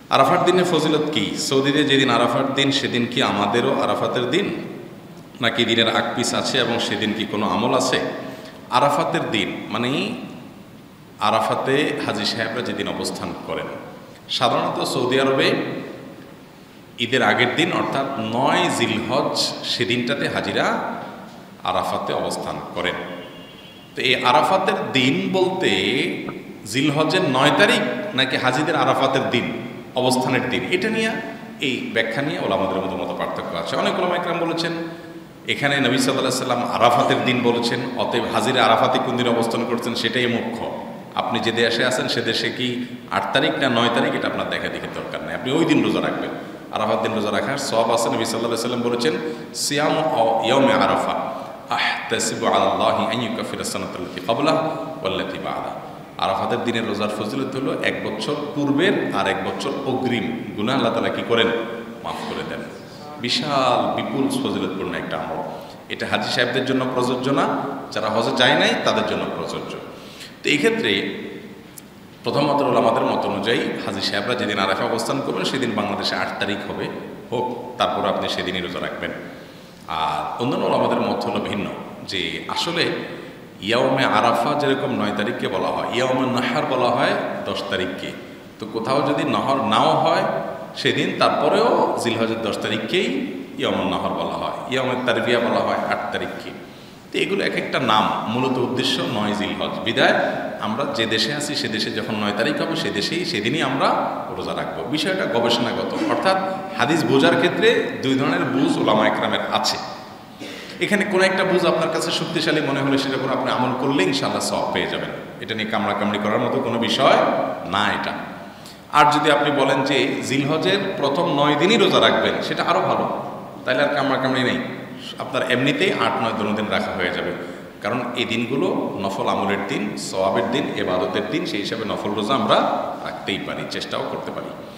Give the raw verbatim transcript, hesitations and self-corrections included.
আরাফার দিনের ফজিলত কি? সৌদিতে যেদিন আরাফার দিন সেদিন কি আমাদেরও আরাফাতের দিন, নাকি দিনের আকপিস আছে এবং সেদিন কি কোনো আমল আছে? আরাফাতের দিন মানে আরাফাতে হাজী সাহেবরা যেদিন অবস্থান করেন, সাধারণত সৌদি আরবে ঈদের আগের দিন অর্থাৎ নয় জিলহজ সেদিনটাতে হাজিরা আরাফাতে অবস্থান করেন। তো এই আরাফাতের দিন বলতে জিলহজের নয় তারিখ নাকি হাজিদের আরাফাতের দিন অবস্থানের দিন, এটা নিয়ে এই ব্যাখ্যা নিয়ে ওলামাদের মধ্যে মত পার্থক্য আছে। অনেক ওলামা ইকরাম বলেছেন এখানে নবী সাল্লাল্লাহু আলাইহি সাল্লাম আরাফাতের দিন বলেছেন, অতএব হাজিরা আরাফাতে কোন দিন অবস্থান করছেন সেটাই মুখ্য। আপনি যে দেশে আছেন সে দেশে কি আট তারিখ না নয় তারিখ এটা আপনার দেখা দেখে দরকার নেই, আপনি ওই দিন রোজা রাখবেন। আরাফাত দিন রোজা রাখার সওয়াব আছে। নবী সাল্লাল্লাহু আলাইহি সাল্লাম বলেছেন সিয়াম ইয়াউমে আরাফা আহতাসিবু আলাল্লাহি আন ইউকাফিরা সানাতাল্লাতী ক্বাবলাহা ওয়াল্লাতী বা'দাহা। আরাফাতের দিনের রোজার ফজিলত হলো এক বছর পূর্বের আর এক বছর অগ্রিম গুনাহ আল্লাহ তাআলা কি করেন? মাফ করে দেন। বিশাল বিপুল ফজিলতপূর্ণ একটা আমল। এটা হাজী সাহেবদের জন্য প্রযোজ্য না, যারা হজে যায় নাই তাদের জন্য প্রযোজ্য। তো এই ক্ষেত্রে প্রথমত ওলামাদের মত অনুযায়ী হাজী সাহেবরা যেদিন আরাফা অবস্থান করবেন সেদিন বাংলাদেশে আট তারিখ হবে হোক, তারপর আপনি সেদিনই রোজা রাখবেন। আর অন্যান্য ওলামাদের মত হলো ভিন্ন, যে আসলে ইয়াউমে আরাফা যেরকম নয় তারিখকে বলা হয়, ইয়াউমে নাহার বলা হয় দশ তারিখকে। তো কোথাও যদি নহর নাও হয় সেদিন, তারপরেও জিলহজের দশ তারিখকেই ইয়াউমুন নাহর বলা হয়, ইয়াউমে তারবিয়া বলা হয় আট তারিখকে। তো এগুলো এক একটা নাম, মূলত উদ্দেশ্য নয় জিলহজ। বিদায় আমরা যে দেশে আছি সে দেশে যখন নয় তারিখ হবে সে দেশেই সেদিনই আমরা রোজা রাখবো। বিষয়টা গবেষণাগত, অর্থাৎ হাদিস বোঝার ক্ষেত্রে দুই ধরনের বুঝ ওলামা একরামের আছে। এখানে কোনো একটা বুঝ আপনার কাছে শক্তিশালী মনে হলে সেটা করে আপনি আমল করলে ইনশাআল্লাহ সওয়াব পেয়ে যাবেন। এটা নিয়ে কামড়া কামড়ি করার মতো কোনো বিষয় না এটা। আর যদি আপনি বলেন যে জিলহজের প্রথম নয় দিনই রোজা রাখবেন, সেটা আরও ভালো, তাহলে আর কামড়া কামড়ি নেই, আপনার এমনিতেই আট নয় দোনো দিন রাখা হয়ে যাবে। কারণ এই দিনগুলো নফল আমলের দিন, সওয়াবের দিন, ইবাদতের দিন, সেই হিসাবে নফল রোজা আমরা রাখতেই পারি, চেষ্টাও করতে পারি।